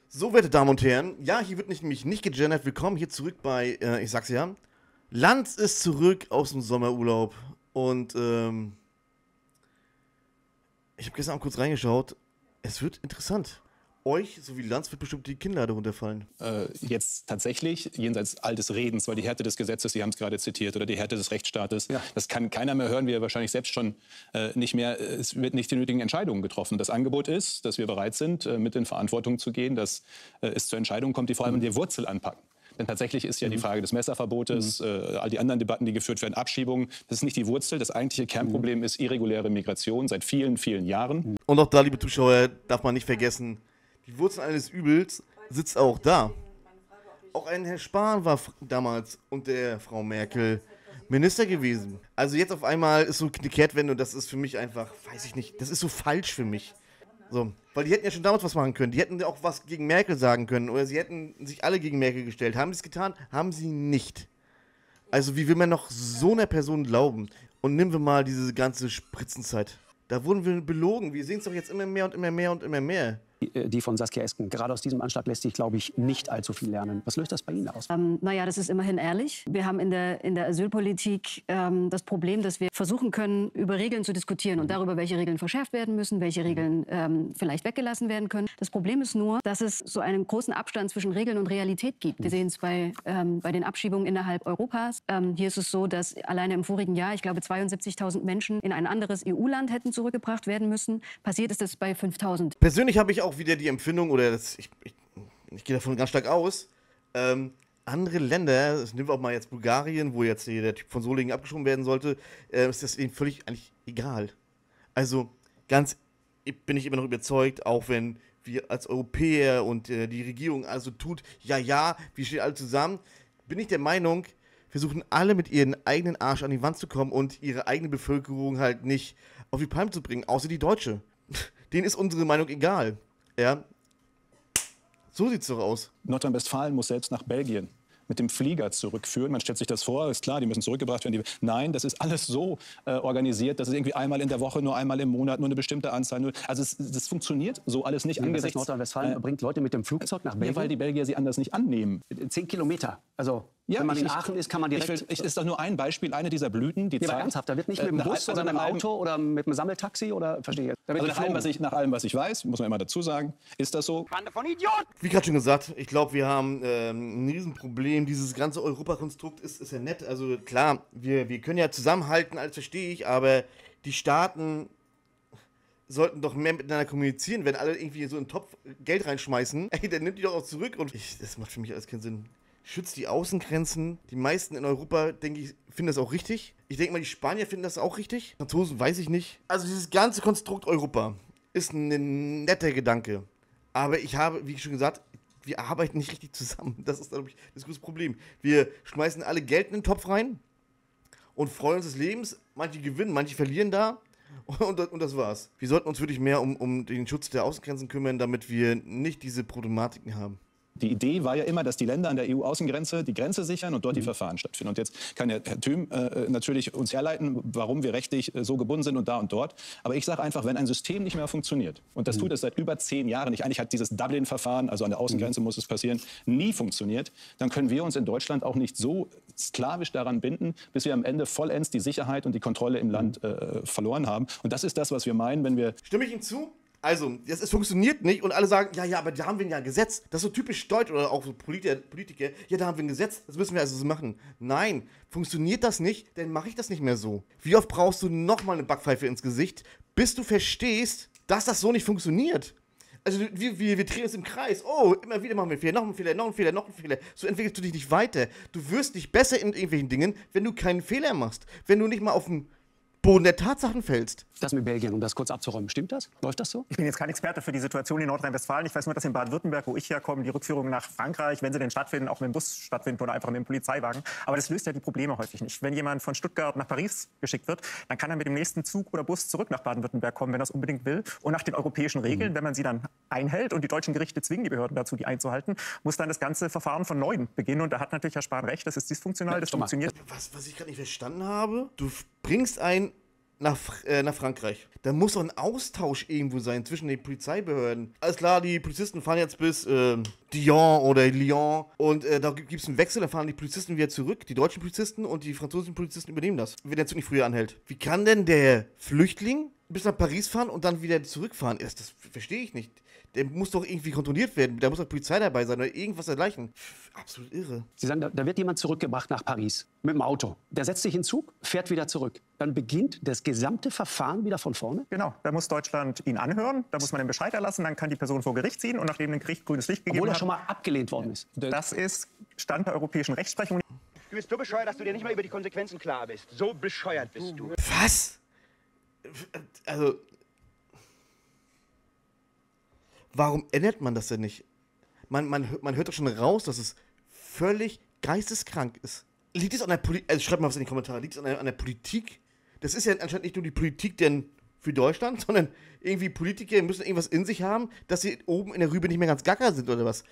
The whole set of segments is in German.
So, werte Damen und Herren, ja, hier wird nämlich nicht gegendert. Willkommen hier zurück bei, ich sag's ja, Lanz ist zurück aus dem Sommerurlaub. Und, ich habe gestern auch kurz reingeschaut. Es wird interessant. Euch sowie Lanz wird bestimmt die Kinnlade runterfallen. Jetzt tatsächlich, jenseits all des Redens, weil die Härte des Gesetzes, Sie haben es gerade zitiert, oder die Härte des Rechtsstaates, ja. Das kann keiner mehr hören, wir wahrscheinlich selbst schon nicht mehr. Es wird nicht die nötigen Entscheidungen getroffen. Das Angebot ist, dass wir bereit sind, mit in Verantwortung zu gehen, dass es zur Entscheidung kommt, die vor allem an die Wurzel anpacken. Denn tatsächlich ist ja die Frage des Messerverbotes, all die anderen Debatten, die geführt werden, Abschiebungen, das ist nicht die Wurzel. Das eigentliche Kernproblem ist irreguläre Migration seit vielen, vielen Jahren. Und auch da, liebe Zuschauer, darf man nicht vergessen, die Wurzel eines Übels sitzt auch da. Auch ein Herr Spahn war damals unter der Frau Merkel Minister gewesen. Also jetzt auf einmal ist so eine Kehrtwende und das ist für mich einfach, weiß ich nicht, das ist so falsch für mich. So, weil die hätten ja schon damals was machen können. Die hätten ja auch was gegen Merkel sagen können oder sie hätten sich alle gegen Merkel gestellt. Haben sie es getan? Haben sie nicht. Also wie will man noch so einer Person glauben? Und nehmen wir mal diese ganze Spritzenzeit. Da wurden wir belogen. Wir sehen es doch jetzt immer mehr und immer mehr und immer mehr. Die von Saskia Esken. Gerade aus diesem Anschlag lässt sich, glaube ich, nicht allzu viel lernen. Was löst das bei Ihnen aus? Naja, das ist immerhin ehrlich. Wir haben in der Asylpolitik das Problem, dass wir versuchen können, über Regeln zu diskutieren und darüber, welche Regeln verschärft werden müssen, welche Regeln vielleicht weggelassen werden können. Das Problem ist nur, dass es so einen großen Abstand zwischen Regeln und Realität gibt. Wir sehen es bei den Abschiebungen innerhalb Europas. Hier ist es so, dass alleine im vorigen Jahr, ich glaube, 72.000 Menschen in ein anderes EU-Land hätten zurückgebracht werden müssen. Passiert ist es bei 5.000. Persönlich habe ich auch wieder die Empfindung, oder ich gehe davon ganz stark aus, andere Länder, das nehmen wir auch mal jetzt Bulgarien, wo jetzt der Typ von Solingen abgeschoben werden sollte, ist das eben völlig eigentlich egal. Also bin ich immer noch überzeugt, auch wenn wir als Europäer und die Regierung also tut, ja, wir stehen alle zusammen, bin ich der Meinung, versuchen alle mit ihren eigenen Arsch an die Wand zu kommen und ihre eigene Bevölkerung halt nicht auf die Palme zu bringen, außer die Deutsche. Denen ist unsere Meinung egal. Ja, so sieht's doch aus. Nordrhein-Westfalen muss selbst nach Belgien mit dem Flieger zurückführen. Man stellt sich das vor, ist klar, die müssen zurückgebracht werden. Nein, das ist alles so organisiert, dass es irgendwie einmal in der Woche, nur einmal im Monat, nur eine bestimmte Anzahl. Also das funktioniert so alles nicht angesichts... Nordrhein-Westfalen bringt Leute mit dem Flugzeug nach Belgien? Ja, weil die Belgier sie anders nicht annehmen. 10 Kilometer, also... Ja, wenn man in Aachen ist, kann man direkt... Ist doch nur ein Beispiel, eine dieser Blüten, die zeigt... ernsthaft, da wird nicht mit dem Bus oder mit dem Auto oder mit dem Sammeltaxi oder... Verstehe ich. Also nach allem, was ich weiß, muss man immer dazu sagen, ist das so. Bande von Idioten! Wie gerade schon gesagt, ich glaube, wir haben ein Riesenproblem. Dieses ganze Europakonstrukt ist ja nett. Also klar, wir können ja zusammenhalten, alles verstehe ich, aber die Staaten sollten doch mehr miteinander kommunizieren, wenn alle irgendwie so einen Topf Geld reinschmeißen. Ey, dann nimmt die doch auch zurück und... Das macht für mich alles keinen Sinn. Schützt die Außengrenzen. Die meisten in Europa, denke ich, finden das auch richtig. Ich denke mal, die Spanier finden das auch richtig. Franzosen weiß ich nicht. Also dieses ganze Konstrukt Europa ist ein netter Gedanke. Aber ich habe, wie schon gesagt, wir arbeiten nicht richtig zusammen. Das ist, glaube ich, das große Problem. Wir schmeißen alle Geld in den Topf rein und freuen uns des Lebens. Manche gewinnen, manche verlieren da. Und das war's. Wir sollten uns wirklich mehr um den Schutz der Außengrenzen kümmern, damit wir nicht diese Problematiken haben. Die Idee war ja immer, dass die Länder an der EU-Außengrenze die Grenze sichern und dort die Verfahren stattfinden. Und jetzt kann Herr Thüm natürlich uns herleiten, warum wir rechtlich so gebunden sind und dort. Aber ich sage einfach, wenn ein System nicht mehr funktioniert, und das tut es seit über 10 Jahren nicht, eigentlich hat dieses Dublin-Verfahren, also an der Außengrenze muss es passieren, nie funktioniert, dann können wir uns in Deutschland auch nicht so sklavisch daran binden, bis wir am Ende vollends die Sicherheit und die Kontrolle im Land verloren haben. Und das ist das, was wir meinen, wenn wir... Stimme ich Ihnen zu? Also, es funktioniert nicht und alle sagen, ja, aber da haben wir ja ein Gesetz. Das ist so typisch deutsch oder auch so Politiker. Ja, da haben wir ein Gesetz, das müssen wir also so machen. Nein, funktioniert das nicht, dann mache ich das nicht mehr so. Wie oft brauchst du nochmal eine Backpfeife ins Gesicht, bis du verstehst, dass das so nicht funktioniert? Also, wir drehen uns im Kreis. Oh, immer wieder machen wir einen Fehler, noch einen Fehler, noch einen Fehler, noch einen Fehler. So entwickelst du dich nicht weiter. Du wirst nicht besser in irgendwelchen Dingen, wenn du keinen Fehler machst. Wenn du nicht mal auf den Boden der Tatsachen fällst. Das mit Belgien, um das kurz abzuräumen, stimmt das? Läuft das so? Ich bin jetzt kein Experte für die Situation in Nordrhein-Westfalen. Ich weiß nur, dass in Baden-Württemberg, wo ich herkomme, die Rückführungen nach Frankreich, wenn sie denn stattfinden, auch mit dem Bus stattfinden oder einfach mit dem Polizeiwagen. Aber das löst ja die Probleme häufig nicht. Wenn jemand von Stuttgart nach Paris geschickt wird, dann kann er mit dem nächsten Zug oder Bus zurück nach Baden-Württemberg kommen, wenn er es unbedingt will. Und nach den europäischen Regeln, wenn man sie dann einhält und die deutschen Gerichte zwingen die Behörden dazu, die einzuhalten, muss dann das ganze Verfahren von Neuem beginnen. Und da hat natürlich Herr Spahn recht, das ist dysfunktional, das funktioniert. Was ich gerade nicht verstanden habe, du bringst ein nach Frankreich. Da muss doch ein Austausch irgendwo sein zwischen den Polizeibehörden. Alles klar, die Polizisten fahren jetzt bis Dijon oder Lyon und da gibt es einen Wechsel, dann fahren die Polizisten wieder zurück, die deutschen Polizisten und die französischen Polizisten übernehmen das, wenn der Zug nicht früher anhält. Wie kann denn der Flüchtling bis nach Paris fahren und dann wieder zurückfahren? Das verstehe ich nicht. Der muss doch irgendwie kontrolliert werden. Da muss doch Polizei dabei sein oder irgendwas dergleichen. Absolut irre. Sie sagen, da wird jemand zurückgebracht nach Paris mit dem Auto. Der setzt sich in den Zug, fährt wieder zurück. Dann beginnt das gesamte Verfahren wieder von vorne? Genau, da muss Deutschland ihn anhören, da muss man den Bescheid erlassen, dann kann die Person vor Gericht ziehen und nachdem ein Gericht grünes Licht gegeben Obwohl er hat... schon mal abgelehnt worden ist. Das ist Stand der europäischen Rechtsprechung. Du bist so bescheuert, dass du dir nicht mal über die Konsequenzen klar bist. So bescheuert bist du. Was? Also... Warum ändert man das denn nicht? Man hört doch schon raus, dass es völlig geisteskrank ist. Liegt es an der Politik? Also schreibt mal was in die Kommentare. Liegt es an der Politik? Das ist ja anscheinend nicht nur die Politik denn für Deutschland, sondern irgendwie Politiker müssen irgendwas in sich haben, dass sie oben in der Rübe nicht mehr ganz gacker sind oder was.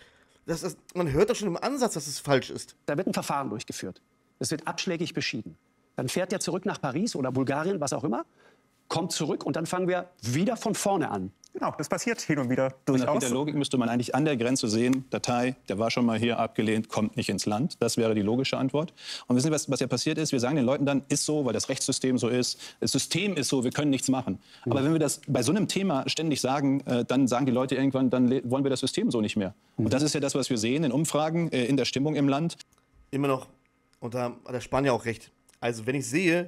Man hört doch schon im Ansatz, dass es falsch ist. Da wird ein Verfahren durchgeführt. Es wird abschlägig beschieden. Dann fährt er zurück nach Paris oder Bulgarien, was auch immer, kommt zurück und dann fangen wir wieder von vorne an. Genau, das passiert hin und wieder Nach durchaus. der Logik müsste man eigentlich an der Grenze sehen, Datei, der war schon mal hier abgelehnt, kommt nicht ins Land. Das wäre die logische Antwort. Und wissen Sie, was ja passiert ist? Wir sagen den Leuten dann, ist so, weil das Rechtssystem so ist, das System ist so, wir können nichts machen. Aber wenn wir das bei so einem Thema ständig sagen, dann sagen die Leute irgendwann, dann wollen wir das System so nicht mehr. Und das ist ja das, was wir sehen in Umfragen, in der Stimmung im Land. Immer noch, und da hat der Spanier auch recht. Also wenn ich sehe,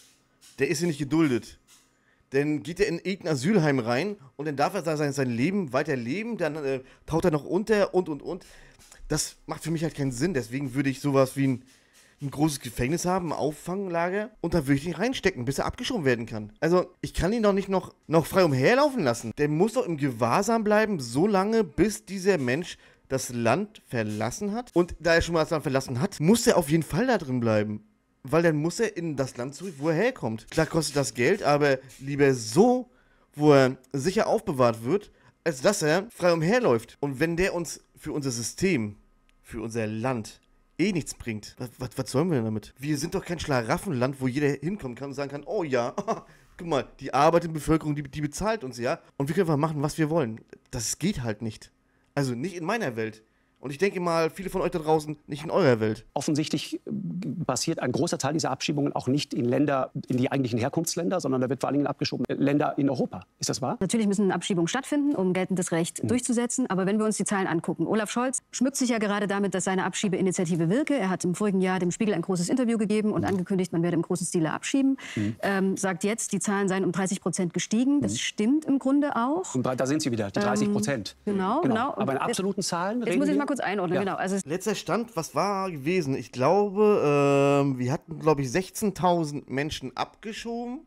der ist hier nicht geduldet, dann geht er in irgendein Asylheim rein und dann darf er da sein Leben weiterleben, dann taucht er noch unter und. Das macht für mich halt keinen Sinn, deswegen würde ich sowas wie ein großes Gefängnis haben, ein Auffanglager und da würde ich ihn reinstecken, bis er abgeschoben werden kann. Also ich kann ihn doch nicht noch frei umherlaufen lassen. Der muss doch im Gewahrsam bleiben, so lange, bis dieser Mensch das Land verlassen hat. Und da er schon mal das Land verlassen hat, muss er auf jeden Fall da drin bleiben. Weil dann muss er in das Land zurück, wo er herkommt. Klar kostet das Geld, aber lieber so, wo er sicher aufbewahrt wird, als dass er frei umherläuft. Und wenn der uns für unser System, für unser Land eh nichts bringt, was sollen wir denn damit? Wir sind doch kein Schlaraffenland, wo jeder hinkommen kann und sagen kann, oh ja, guck mal, die arbeitende Bevölkerung, die bezahlt uns ja. Und wir können einfach machen, was wir wollen. Das geht halt nicht. Also nicht in meiner Welt. Und ich denke mal, viele von euch da draußen nicht in eurer Welt. Offensichtlich passiert ein großer Teil dieser Abschiebungen auch nicht in Länder, in die eigentlichen Herkunftsländer, sondern da wird vor allen Dingen abgeschoben Länder in Europa. Ist das wahr? Natürlich müssen Abschiebungen stattfinden, um geltendes Recht durchzusetzen. Aber wenn wir uns die Zahlen angucken, Olaf Scholz schmückt sich ja gerade damit, dass seine Abschiebeinitiative wirke. Er hat im vorigen Jahr dem Spiegel ein großes Interview gegeben und angekündigt, man werde im großen Stile abschieben. Sagt jetzt, die Zahlen seien um 30% gestiegen. Das stimmt im Grunde auch. Und da sind Sie wieder, die 30%. Genau. Aber in absoluten Zahlen Jetzt muss ich mal kurz einordnen. Ja. Genau. Also Letzter Stand, was war gewesen? Ich glaube, wir hatten, glaube ich, 16.000 Menschen abgeschoben.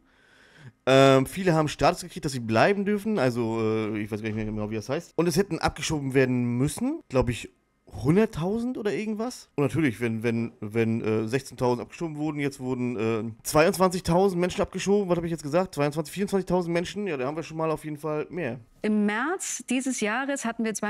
Viele haben Status gekriegt, dass sie bleiben dürfen. Also, ich weiß gar nicht mehr genau, wie das heißt. Und es hätten abgeschoben werden müssen, glaube ich, 100.000 oder irgendwas. Und natürlich, wenn 16.000 abgeschoben wurden, jetzt wurden 22.000 Menschen abgeschoben. Was habe ich jetzt gesagt? 24.000 Menschen. Ja, da haben wir schon mal auf jeden Fall mehr. im März dieses Jahres hatten wir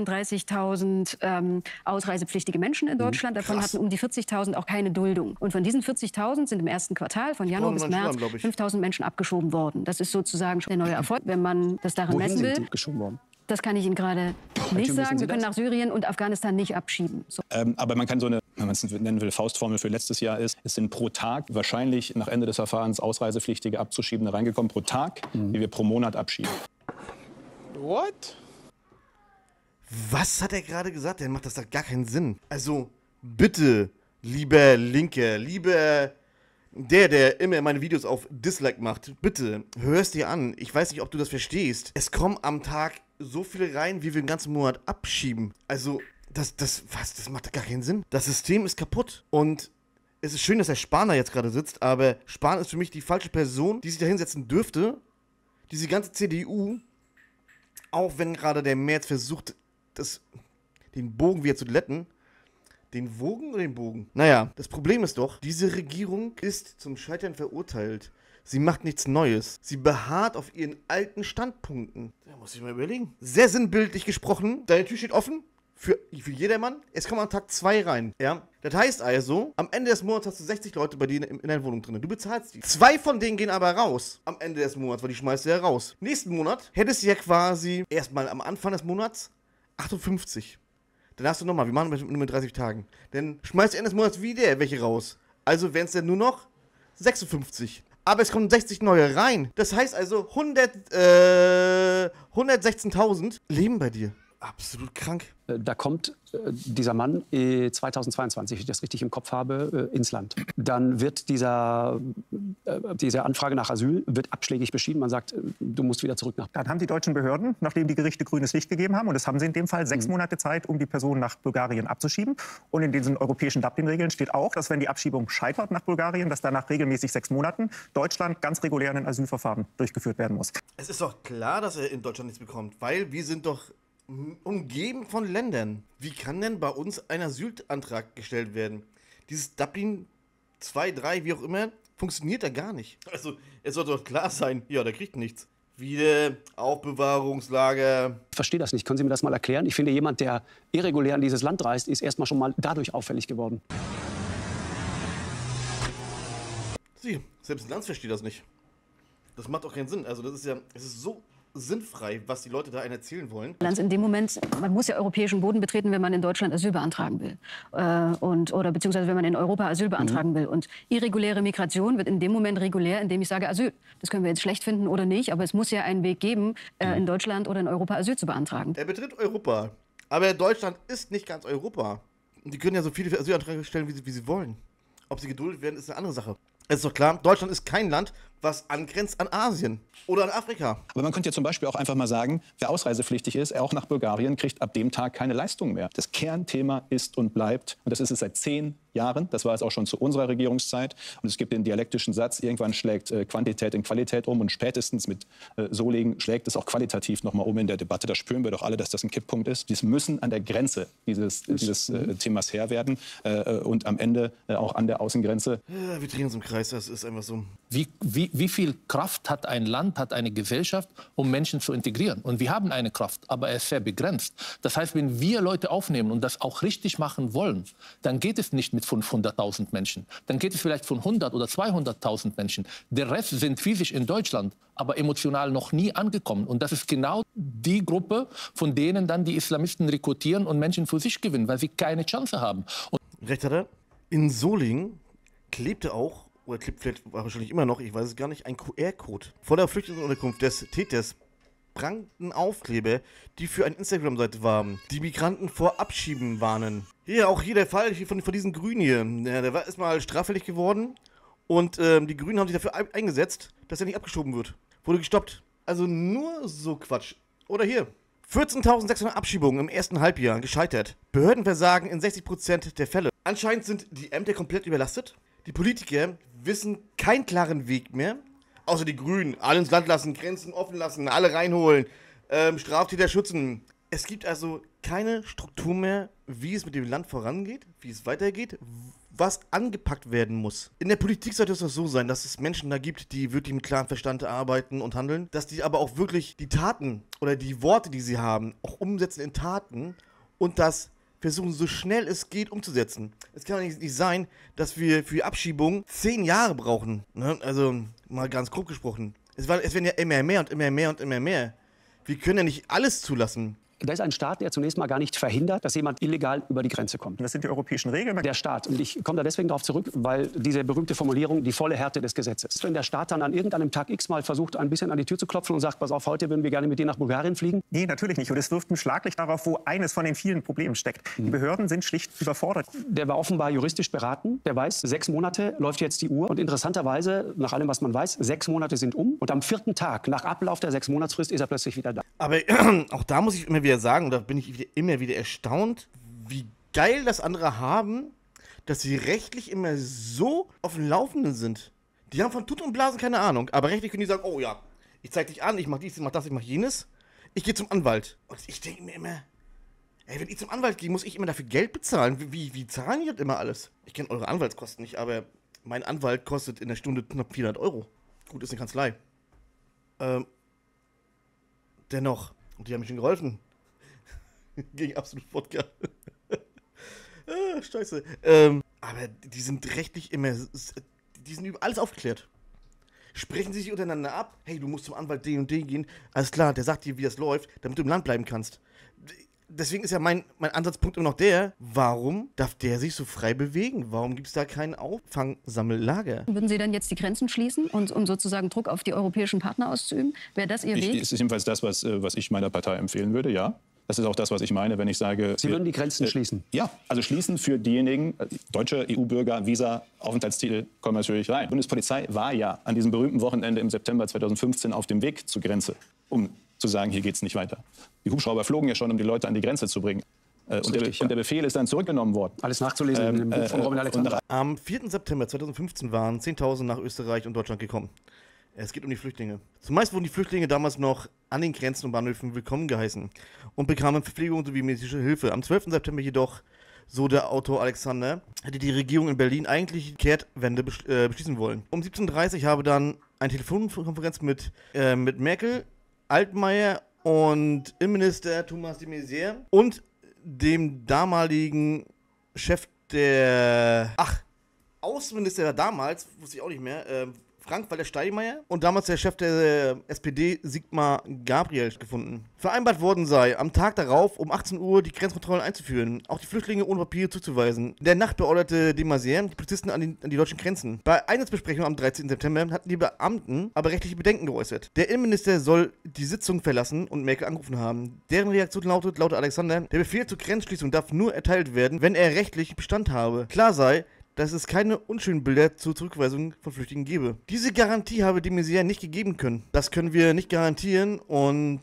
232.000 ausreisepflichtige Menschen in Deutschland. Davon hatten um die 40.000 auch keine Duldung. Und von diesen 40.000 sind im ersten Quartal von Januar bis März 5.000 Menschen abgeschoben worden. Das ist sozusagen schon der neue Erfolg, wenn man das daran messen will. Wohin sind die geschoben worden? Das kann ich Ihnen gerade nicht sagen. Wir können nach Syrien und Afghanistan nicht abschieben. So. Aber man kann so eine, wenn man es nennen will, Faustformel für letztes Jahr ist, es sind pro Tag wahrscheinlich nach Ende des Verfahrens Ausreisepflichtige Abzuschiebende reingekommen, pro Tag, die wir pro Monat abschieben. What? Was hat er gerade gesagt? Der macht das doch gar keinen Sinn. Also, bitte, lieber Linke, lieber der immer meine Videos auf Dislike macht, bitte, hörst dir an. Ich weiß nicht, ob du das verstehst. Es kommen am Tag so viele rein, wie wir den ganzen Monat abschieben. Also, das macht gar keinen Sinn. Das System ist kaputt. Und es ist schön, dass der Spahn jetzt gerade sitzt, aber Spahn ist für mich die falsche Person, die sich da hinsetzen dürfte. Diese ganze CDU, auch wenn gerade der Merz versucht, den Bogen wieder zu glätten. Den Wogen oder den Bogen? Naja, das Problem ist doch, diese Regierung ist zum Scheitern verurteilt. Sie macht nichts Neues. Sie beharrt auf ihren alten Standpunkten. Da muss ich mal überlegen. Sehr sinnbildlich gesprochen. Deine Tür steht offen. für jedermann. Es kommen am Tag 2 rein. Ja? Das heißt also, am Ende des Monats hast du 60 Leute bei dir in deiner Wohnung drin. Du bezahlst die. 2 von denen gehen aber raus am Ende des Monats, weil die schmeißt du ja raus. Nächsten Monat hättest du ja quasi erstmal am Anfang des Monats 58. Dann hast du nochmal, wir machen mit 30 Tagen. Dann schmeißt du Ende des Monats wieder welche raus. Also wären es dann nur noch 56. Aber es kommen 60 neue rein. Das heißt also, 116.000 leben bei dir. Absolut krank. Da kommt dieser Mann 2022, wenn ich das richtig im Kopf habe, ins Land. Dann wird diese Anfrage nach Asyl wird abschlägig beschieden. Man sagt, du musst wieder zurück nach. Dann haben die deutschen Behörden, nachdem die Gerichte grünes Licht gegeben haben, und das haben sie in dem Fall, 6 Monate Zeit, um die Person nach Bulgarien abzuschieben. Und in diesen europäischen Dublin-Regeln steht auch, dass wenn die Abschiebung scheitert nach Bulgarien, dass danach regelmäßig 6 Monaten Deutschland ganz regulär ein Asylverfahren durchgeführt werden muss. Es ist doch klar, dass er in Deutschland nichts bekommt, weil wir sind doch umgeben von Ländern. Wie kann denn bei uns ein Asylantrag gestellt werden? Dieses Dublin 2, 3, wie auch immer, funktioniert da gar nicht. Also, es sollte doch klar sein, ja, der kriegt nichts. Wieder Aufbewahrungslager. Ich verstehe das nicht. Können Sie mir das mal erklären? Ich finde, jemand, der irregulär in dieses Land reist, ist erstmal schon mal dadurch auffällig geworden. Sie, selbst ein Land versteht das nicht. Das macht auch keinen Sinn. Also, das ist ja, es ist so sinnfrei, was die Leute da einen erzählen wollen. In dem Moment, man muss ja europäischen Boden betreten, wenn man in Deutschland Asyl beantragen will. Oder beziehungsweise wenn man in Europa Asyl beantragen will. Und irreguläre Migration wird in dem Moment regulär, indem ich sage Asyl. Das können wir jetzt schlecht finden oder nicht, aber es muss ja einen Weg geben, in Deutschland oder in Europa Asyl zu beantragen. Er betritt Europa. Aber Deutschland ist nicht ganz Europa. Und die können ja so viele Asylanträge stellen, wie sie wollen. Ob sie geduldet werden, ist eine andere Sache. Es ist doch klar, Deutschland ist kein Land, was angrenzt an Asien oder an Afrika. Aber man könnte ja zum Beispiel auch einfach mal sagen, wer ausreisepflichtig ist, auch nach Bulgarien, kriegt ab dem Tag keine Leistung mehr. Das Kernthema ist und bleibt, und das ist es seit 10 Jahren, das war es auch schon zu unserer Regierungszeit, und es gibt den dialektischen Satz, irgendwann schlägt Quantität in Qualität um, und spätestens mit Solingen schlägt es auch qualitativ nochmal um in der Debatte. Da spüren wir doch alle, dass das ein Kipppunkt ist. Wir müssen an der Grenze dieses Themas Herr werden und am Ende auch an der Außengrenze. Ja, wir drehen uns im Kreis, das ist einfach so. Wie viel Kraft hat ein Land, hat eine Gesellschaft, um Menschen zu integrieren? Und wir haben eine Kraft, aber er ist sehr begrenzt. Das heißt, wenn wir Leute aufnehmen und das auch richtig machen wollen, dann geht es nicht mit 500.000 Menschen. Dann geht es vielleicht von 100 oder 200.000 Menschen. Der Rest sind physisch in Deutschland, aber emotional noch nie angekommen. Und das ist genau die Gruppe, von denen dann die Islamisten rekrutieren und Menschen für sich gewinnen, weil sie keine Chance haben. Und Recht hat er. In Solingen klebte auch, oder klebt vielleicht wahrscheinlich immer noch, ich weiß es gar nicht, ein QR-Code. Vor der Flüchtlingsunterkunft des Täters prangten Aufkleber, die für eine Instagram-Seite waren. Die Migranten vor Abschieben warnen. Hier, auch hier der Fall von diesen Grünen hier. Ja, der war erstmal straffällig geworden und die Grünen haben sich dafür eingesetzt, dass er nicht abgeschoben wird. Wurde gestoppt. Also nur so Quatsch. Oder hier. 14.600 Abschiebungen im ersten Halbjahr gescheitert. Behördenversagen in 60% der Fälle. Anscheinend sind die Ämter komplett überlastet. Die Politiker wissen keinen klaren Weg mehr. Außer die Grünen. Alle ins Land lassen, Grenzen offen lassen, alle reinholen, Straftäter schützen. Es gibt also keine Struktur mehr, wie es mit dem Land vorangeht, wie es weitergeht, was angepackt werden muss. In der Politik sollte es doch so sein, dass es Menschen da gibt, die wirklich mit klarem Verstand arbeiten und handeln, dass die aber auch wirklich die Taten oder die Worte, die sie haben, auch umsetzen in Taten und das versuchen, so schnell es geht, umzusetzen. Es kann doch nicht sein, dass wir für Abschiebung 10 Jahre brauchen. Ne? Also, mal ganz grob gesprochen. Es werden ja immer mehr und immer mehr und immer mehr. Wir können ja nicht alles zulassen. Da ist ein Staat, der zunächst mal gar nicht verhindert, dass jemand illegal über die Grenze kommt. Das sind die europäischen Regeln. Der Staat, und ich komme da deswegen darauf zurück, weil diese berühmte Formulierung, die volle Härte des Gesetzes. Wenn der Staat dann an irgendeinem Tag X mal versucht, ein bisschen an die Tür zu klopfen und sagt, pass auf, heute würden wir gerne mit dir nach Bulgarien fliegen. Nee, natürlich nicht. Und es wirft ein Schlaglicht darauf, wo eines von den vielen Problemen steckt. Die Behörden sind schlicht überfordert. Der war offenbar juristisch beraten. Der weiß, 6 Monate läuft jetzt die Uhr. Und interessanterweise, nach allem, was man weiß, 6 Monate sind um. Und am 4. Tag, nach Ablauf der 6-Monatsfrist, ist er plötzlich wieder da. Aber auch da muss ich immer wieder sagen, und da bin ich immer wieder erstaunt, wie geil das andere haben, dass sie rechtlich immer so auf dem Laufenden sind. Die haben von Tut und Blasen keine Ahnung, aber rechtlich können die sagen, oh ja, ich zeig dich an, ich mach dies, ich mach das, ich mach jenes. Ich gehe zum Anwalt. Und ich denke mir immer, ey, wenn ich zum Anwalt gehe, muss ich immer dafür Geld bezahlen. Wie zahlen die das immer alles? Ich kenne eure Anwaltskosten nicht, aber mein Anwalt kostet in der Stunde knapp 400 Euro. Gut, ist eine Kanzlei. Dennoch, und die haben mir schon geholfen. Gegen Absolut Wodka. Scheiße. Aber die sind rechtlich immer, die sind über alles aufgeklärt. Sprechen sie sich untereinander ab. Hey, du musst zum Anwalt den und den gehen. Alles klar, der sagt dir, wie das läuft, damit du im Land bleiben kannst. Deswegen ist ja mein Ansatzpunkt immer noch der, warum darf der sich so frei bewegen? Warum gibt es da kein Auffangsammellager? Würden Sie dann jetzt die Grenzen schließen und sozusagen Druck auf die europäischen Partner auszuüben? Wäre das Ihr Weg? Es ist jedenfalls das, was ich meiner Partei empfehlen würde, ja. Das ist auch das, was ich meine, wenn ich sage... Sie würden die Grenzen schließen? Ja, also schließen für diejenigen, deutsche EU-Bürger, Visa, Aufenthaltstitel, kommen natürlich rein. Die Bundespolizei war ja an diesem berühmten Wochenende im September 2015 auf dem Weg zur Grenze, um zu sagen, hier geht es nicht weiter. Die Hubschrauber flogen ja schon, um die Leute an die Grenze zu bringen. Und der Befehl ist dann zurückgenommen worden. Alles nachzulesen im Buch von Robin Alexander. Am 4. September 2015 waren 10.000 nach Österreich und Deutschland gekommen. Es geht um die Flüchtlinge. Zumeist wurden die Flüchtlinge damals noch an den Grenzen und Bahnhöfen willkommen geheißen und bekamen Verpflegung sowie medizinische Hilfe. Am 12. September jedoch, so der Autor Alexander, hätte die Regierung in Berlin eigentlich die Kehrtwende beschließen wollen. Um 17.30 Uhr habe dann eine Telefonkonferenz mit Merkel, Altmaier und Innenminister Thomas de Maizière und dem damaligen Chef der... Außenminister damals, wusste ich auch nicht mehr, Frank-Walter Steinmeier und damals der Chef der SPD, Sigmar Gabriel, gefunden. Vereinbart worden sei, am Tag darauf um 18 Uhr die Grenzkontrollen einzuführen, auch die Flüchtlinge ohne Papiere zuzuweisen. In der Nacht beorderte de Maizière die Polizisten an die deutschen Grenzen. Bei Einsatzbesprechung am 13. September hatten die Beamten aber rechtliche Bedenken geäußert. Der Innenminister soll die Sitzung verlassen und Merkel angerufen haben. Deren Reaktion lautet Alexander, der Befehl zur Grenzschließung darf nur erteilt werden, wenn er rechtlich Bestand habe. Klar sei, dass es keine unschönen Bilder zur Zurückweisung von Flüchtlingen gebe. Diese Garantie habe de Maizière nicht gegeben können. Das können wir nicht garantieren und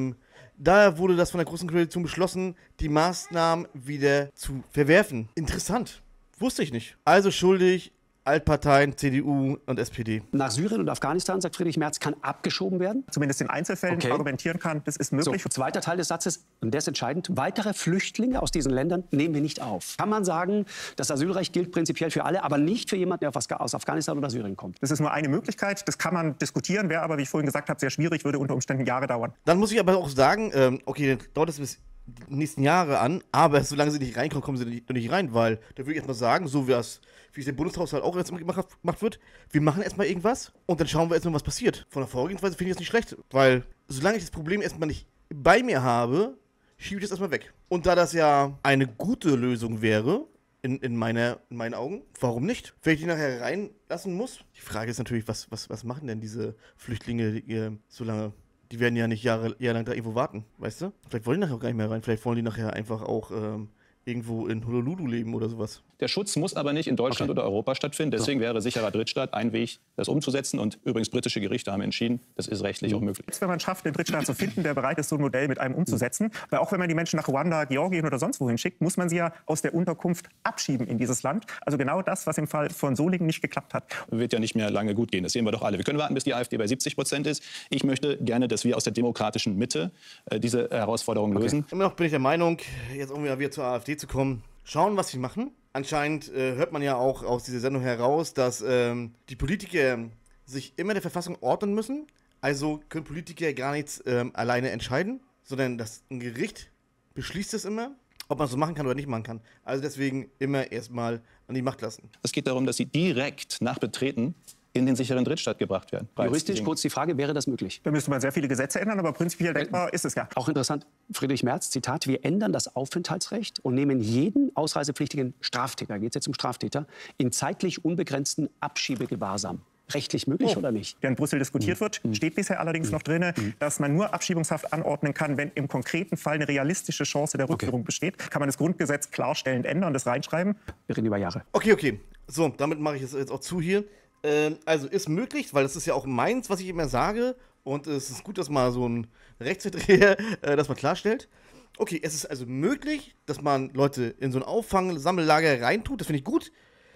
daher wurde das von der Großen Koalition beschlossen, die Maßnahmen wieder zu verwerfen. Interessant. Wusste ich nicht. Also schuldig Altparteien, CDU und SPD. Nach Syrien und Afghanistan, sagt Friedrich Merz, kann abgeschoben werden? Zumindest in Einzelfällen argumentieren kann, das ist möglich. So, zweiter Teil des Satzes, und der ist entscheidend, weitere Flüchtlinge aus diesen Ländern nehmen wir nicht auf. Kann man sagen, das Asylrecht gilt prinzipiell für alle, aber nicht für jemanden, der aus Afghanistan oder Syrien kommt? Das ist nur eine Möglichkeit, das kann man diskutieren, wäre aber, wie ich vorhin gesagt habe, sehr schwierig, würde unter Umständen Jahre dauern. Dann muss ich aber auch sagen, okay, dann dauert es bis die nächsten Jahre an, aber solange sie nicht reinkommen, kommen sie nicht rein, weil da würde ich erstmal sagen, so wie es der Bundeshaushalt auch jetzt gemacht wird, wir machen erstmal irgendwas und dann schauen wir erstmal, was passiert. Von der Vorgehensweise finde ich das nicht schlecht, weil solange ich das Problem erstmal nicht bei mir habe, schiebe ich das erstmal weg. Und da das ja eine gute Lösung wäre, in meinen Augen, warum nicht? Wenn ich die nachher reinlassen muss? Die Frage ist natürlich, was machen denn diese Flüchtlinge so lange? Die werden ja nicht jahrelang da irgendwo warten, weißt du? Vielleicht wollen die nachher auch gar nicht mehr rein, vielleicht wollen die nachher einfach auch irgendwo in Honolulu leben oder sowas. Der Schutz muss aber nicht in Deutschland oder Europa stattfinden. Deswegen wäre sicherer Drittstaat ein Weg, das umzusetzen. Und übrigens, britische Gerichte haben entschieden, das ist rechtlich auch möglich. Wenn man schafft, den Drittstaat zu finden, der bereit ist, so ein Modell mit einem umzusetzen, weil auch wenn man die Menschen nach Ruanda, Georgien oder sonst wohin schickt, muss man sie ja aus der Unterkunft abschieben in dieses Land. Also genau das, was im Fall von Solingen nicht geklappt hat. Wird ja nicht mehr lange gut gehen. Das sehen wir doch alle. Wir können warten, bis die AfD bei 70% ist. Ich möchte gerne, dass wir aus der demokratischen Mitte diese Herausforderung lösen. Immer noch bin ich der Meinung, jetzt um wieder zur AfD zu kommen, schauen, was sie machen. Anscheinend hört man ja auch aus dieser Sendung heraus, dass die Politiker sich immer der Verfassung ordnen müssen. Also können Politiker gar nichts alleine entscheiden, sondern ein Gericht beschließt es immer, ob man es so machen kann oder nicht machen kann. Also deswegen immer erstmal an die Macht lassen. Es geht darum, dass sie direkt nach Betreten in den sicheren Drittstaat gebracht werden. Juristisch kurz die Frage, wäre das möglich? Da müsste man sehr viele Gesetze ändern, aber prinzipiell denkbar ist es ja. Auch interessant, Friedrich Merz, Zitat, wir ändern das Aufenthaltsrecht und nehmen jeden ausreisepflichtigen Straftäter, geht es jetzt um Straftäter, in zeitlich unbegrenzten Abschiebegewahrsam. Rechtlich möglich oder nicht? Der in Brüssel diskutiert wird, steht bisher allerdings noch drin, dass man nur Abschiebungshaft anordnen kann, wenn im konkreten Fall eine realistische Chance der Rückführung besteht. Kann man das Grundgesetz klarstellend ändern, das reinschreiben? Wir reden über Jahre. Okay. So, damit mache ich es jetzt auch zu hier. Also ist möglich, weil das ist ja auch meins, was ich immer sage. Und es ist gut, dass mal so ein Rechtsverdreher das mal klarstellt. Okay, es ist also möglich, dass man Leute in so ein Auffangsammellager reintut. Das finde ich gut.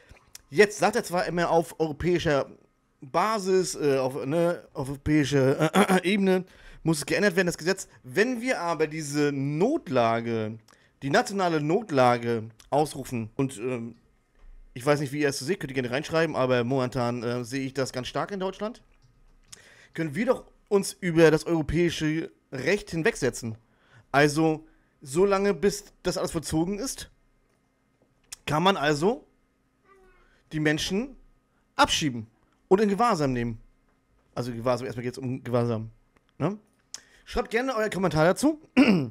Jetzt sagt er zwar immer auf europäischer Basis, auf europäischer Ebene muss es geändert werden, das Gesetz. Wenn wir aber diese Notlage, die nationale Notlage ausrufen und ich weiß nicht, wie ihr es seht, könnt ihr gerne reinschreiben, aber momentan sehe ich das ganz stark in Deutschland, können wir doch uns über das europäische Recht hinwegsetzen. Also so lange, bis das alles vollzogen ist, kann man also die Menschen abschieben und in Gewahrsam nehmen. Also Gewahrsam, erstmal geht es um Gewahrsam. Ne? Schreibt gerne euer Kommentar dazu.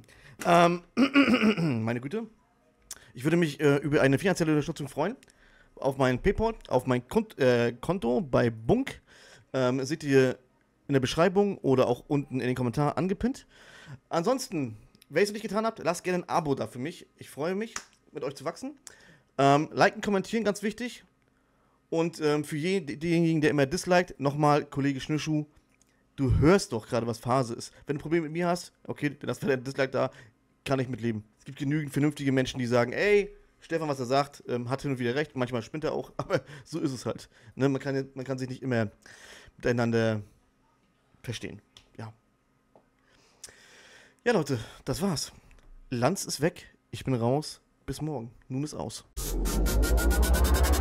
Meine Güte. Ich würde mich über eine finanzielle Unterstützung freuen. Auf mein PayPal, auf mein Konto bei Bunk. Seht ihr in der Beschreibung oder auch unten in den Kommentaren angepinnt. Ansonsten, wenn ihr es nicht getan habt, lasst gerne ein Abo da für mich. Ich freue mich, mit euch zu wachsen. Liken, kommentieren, ganz wichtig. Und für denjenigen, der immer disliked, nochmal, Kollege Schnürschuh, du hörst doch gerade, was Phase ist. Wenn du ein Problem mit mir hast, okay, das wäre der Dislike da, kann ich mitleben. Es gibt genügend vernünftige Menschen, die sagen, ey, Stefan, was er sagt, hat hin und wieder recht, manchmal spinnt er auch, aber so ist es halt. Ne? Man kann sich nicht immer miteinander verstehen. Ja. Ja, Leute, das war's. Lanz ist weg, ich bin raus. Bis morgen. Nun ist aus.